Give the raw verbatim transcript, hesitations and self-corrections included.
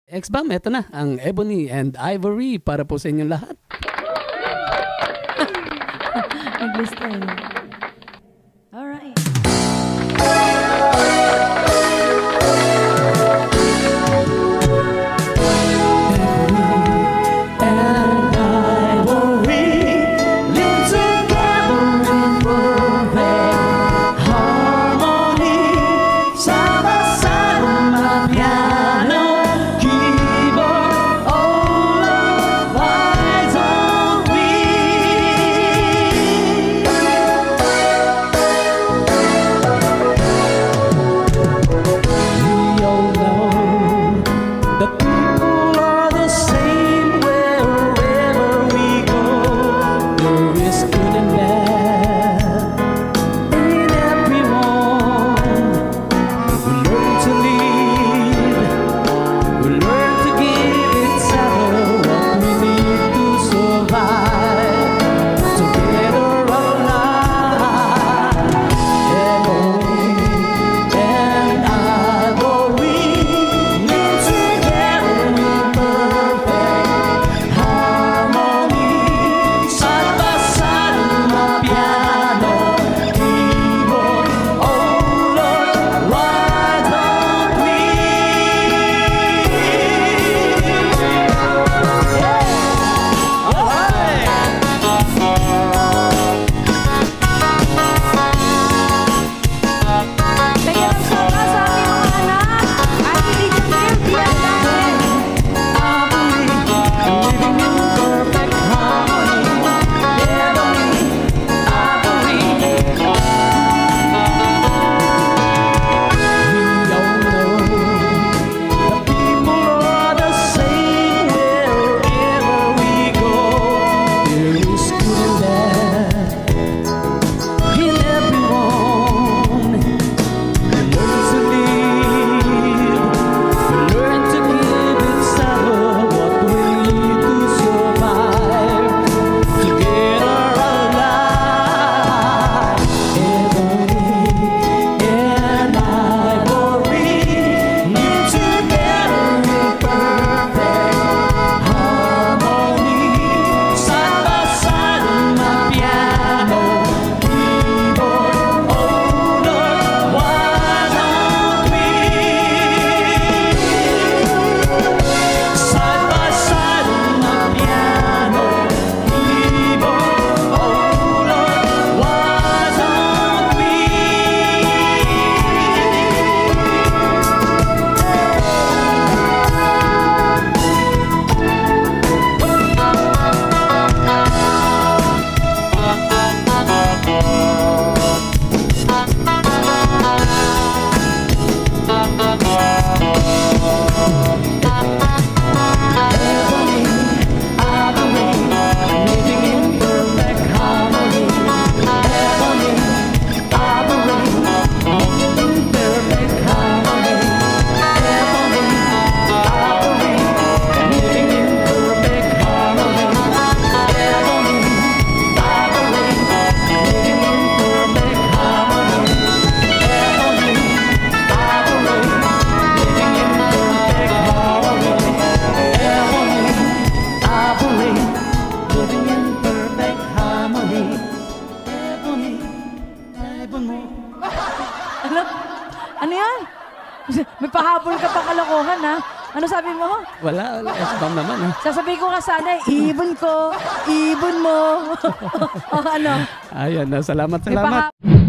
Ex-Bam, eto na ang Ebony and Ivory para po sa inyong lahat. Nag-list tayo. Alright. Ano yan? May pahabol ka pa kalokohan, ha? Ano sabi mo? Wala, wala. Ex-Bam naman, ha? Sasabihin ko nga sana, ibon ko, ibon mo. O ano? Ayan, salamat, salamat.